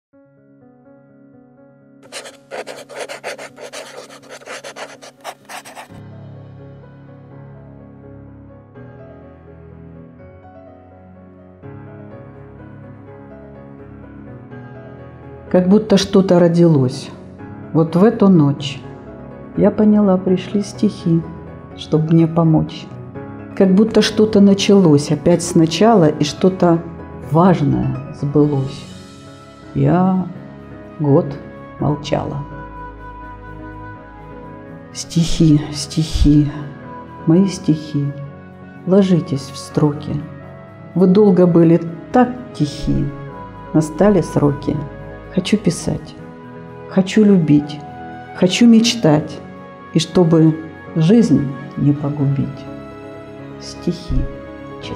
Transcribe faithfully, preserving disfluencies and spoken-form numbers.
Как будто что-то родилось. Вот в эту ночь я поняла, пришли стихи, чтобы мне помочь. Как будто что-то началось опять сначала, и что-то важное сбылось. Я год молчала. Стихи, стихи, мои стихи, ложитесь в строки. Вы долго были так тихи, настали сроки. Хочу писать, хочу любить, хочу мечтать, и чтобы жизнь не погубить, стихи читать.